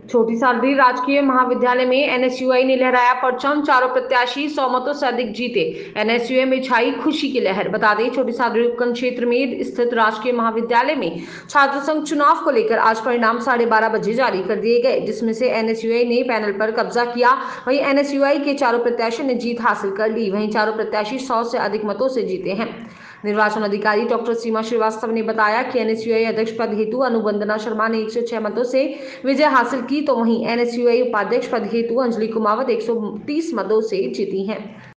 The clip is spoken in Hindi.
छोटी सादड़ी राजकीय महाविद्यालय में एनएसयूआई ने लहराया परचम। चारों प्रत्याशी 100 मतों से अधिक जीते। एनएसयूआई में छाई खुशी की लहर। बता दें, छोटी सादड़ी उपखंड क्षेत्र में स्थित राजकीय महाविद्यालय में छात्र संघ चुनाव को लेकर आज परिणाम 12:30 बजे जारी कर दिए गए, जिसमें से एनएसयूआई ने पैनल पर कब्जा किया। वहीं एनएसयूआई के चारों प्रत्याशियों ने जीत हासिल कर ली। वहीं चारों प्रत्याशी 100 से अधिक मतों से जीते हैं। निर्वाचन अधिकारी डॉक्टर सीमा श्रीवास्तव ने बताया कि एनएसयूआई अध्यक्ष पद हेतु अनुबंधना शर्मा ने 106 मतों से विजय हासिल की, तो वहीं एनएसयूआई उपाध्यक्ष पद हेतु अंजलि कुमावत 130 मतों से जीती हैं।